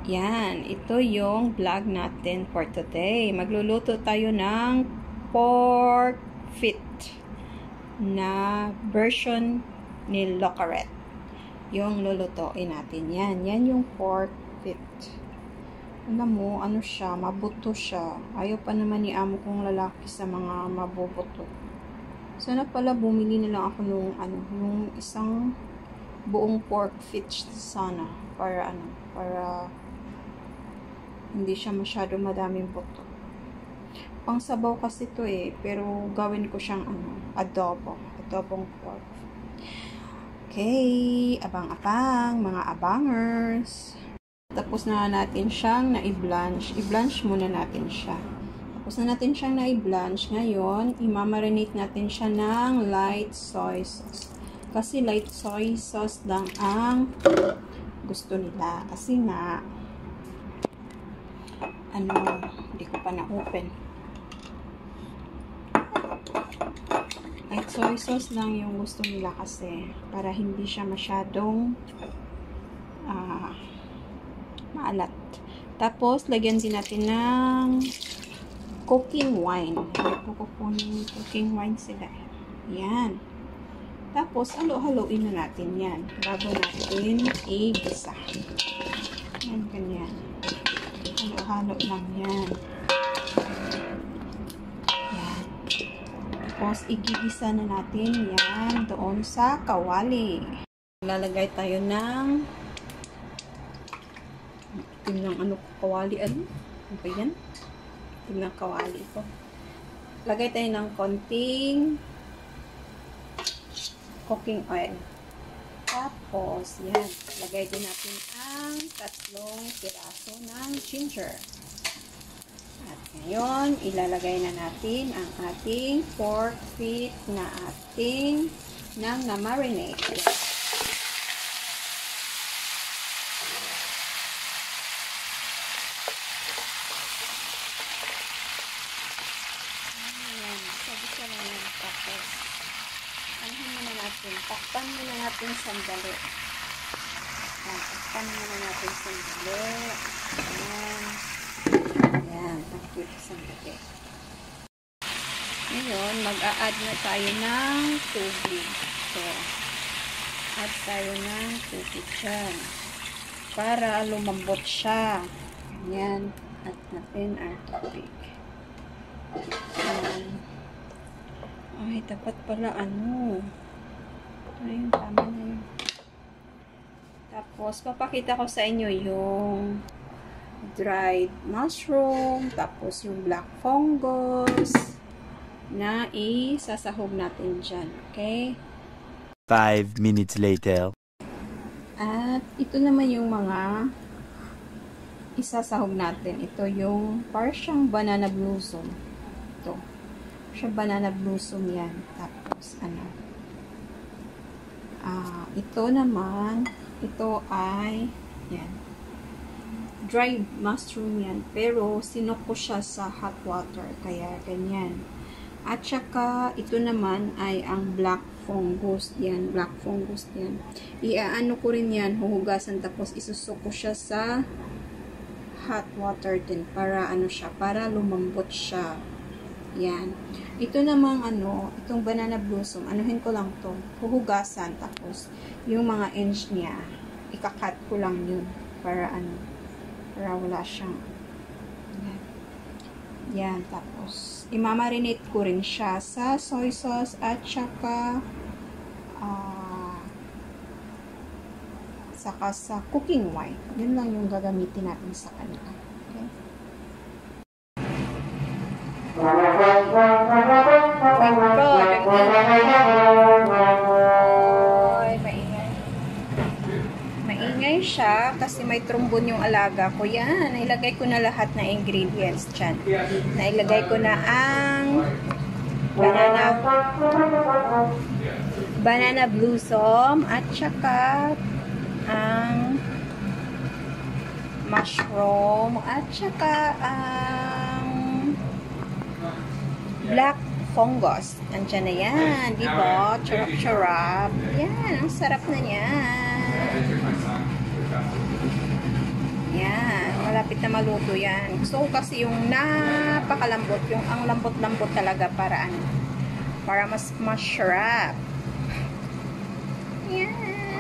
Yan, ito yung vlog natin for today. Magluluto tayo ng pork feet na version ni lokarit. Yung lulutuin natin. Yan yung pork feet. Alam mo, ano siya, mabuto siya. Ayaw pa naman ni amo kong lalaki sa mga mabubuto. Sana pala bumili na lang ako nung isang buong pork feet sana. Para hindi siya masyado madaming buto. Pang sabaw kasi to pero gawin ko siyang adobong pork. Okay, abang-abang, mga abangers. Tapos na natin siyang na-i-blanch. I-blanch muna natin siya. Tapos na natin siyang na-i-blanch. Ngayon, imamarinate natin siya ng light soy sauce. Kasi light soy sauce lang ang gusto nila. Kasi nga, hindi ko pa na-open. Light soy sauce lang yung gusto nila kasi para hindi siya masyadong maalat. Tapos, lagyan din natin ng cooking wine. Cooking wine sila. Yan. Tapos, halo-haloin na natin yan bago natin i-gisa. Yan, ganyan. Halo-halo lang yan. Yan. Tapos, igigisa na natin yan doon sa kawali. Lalagay tayo ng kawali. Ano ba yan? Ng kawali ko. Lagay tayo ng konting cooking oil. Tapos, yan. Lagay din natin ang 3 piraso ng ginger. At ngayon, ilalagay na natin ang ating pork feet na ating na-marinate. Ayan. Sabisa na yan. Tapos, takpan muna natin sandali. Takpan muna natin sandali. Ayan. Takpan sandali. Ngayon, mag-a-add na tayo ng tubig. So, add tayo ng tubig dyan. Para lumambot siya. Ayan. Add natin ang tubig. Ayan. Ay, dapat pala ayun, tama na yun. Tapos, papakita ko sa inyo yung dried mushroom, tapos yung black fungus na isasahog natin dyan. Okay? 5 minutes later. At ito naman yung mga isasahog natin. Ito yung parang banana blossom. Ito. Siya banana blossom yan. Tapos, ito naman, ito ay, yan, dried mushroom yan. Pero, sinok ko siya sa hot water. Kaya, ganyan. At saka, ito naman ay ang black fungus. Yan, black fungus yan. Iaano ko rin yan, huhugasan. Tapos, isusok ko siya sa hot water din. Para, para lumambot siya. Yan. Ito namang itong banana blossom, anuhin ko lang to, huhugasan, tapos yung mga ends niya, ikakat ko lang yun, para para wala siyang, yan, tapos, imamarinate ko rin siya sa soy sauce, at saka, sa cooking wine. Yun lang yung gagamitin natin sa kanila. Okay? Maingay siya kasi may trombon yung alaga ko. Yan, nailagay ko na lahat na ingredients dyan. Nailagay ko na ang banana blossom at saka ang mushroom at saka ang black fungus. Andiyan na yan. Diba? Charap-charap. Yan. Ang sarap na yan. Yan, malapit na maluto yan. So, kasi yung napakalambot, yung ang lambot-lambot talaga para ano, para mas masarap. Yan.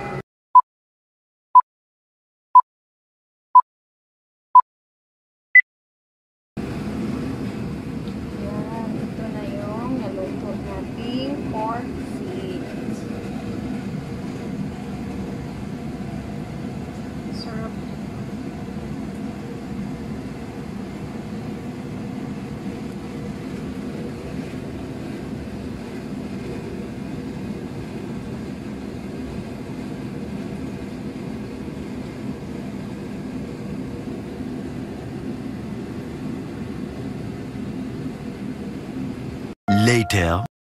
Yan, ito na yung naluto nating pork feet. Sarap. Later.